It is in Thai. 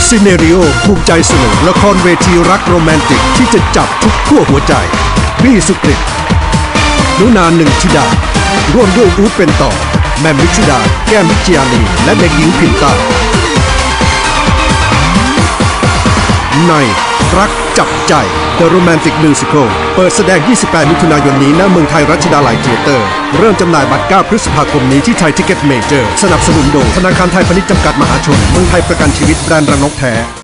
ซีเนริโอภูมิใจเสนอละครเวทีรักโรแมนติกที่จะจับทุกขั้วหัวใจบี้สุกฤตนุนาหนึ่งธิดาร่วมด้วยอู๊ดเป็นต่อแมมวิชุดาแก้มวิจยานีและเด็กหญิงพิมตาในรักจับใจ The Romantic Musical เปิดแสดง 28 มิถุนายนนี้ณเมืองไทยรัชดาลัยเธียเตอร์เริ่มจำหน่ายบัตร 9 พฤษภาคมนี้ที่ไทยทิกเก็ตเมเจอร์สนับสนุนโดยธนาคารไทยพาณิชย์จำกัดมหาชนเมืองไทยประกันชีวิตแบรนด์รังนกแท้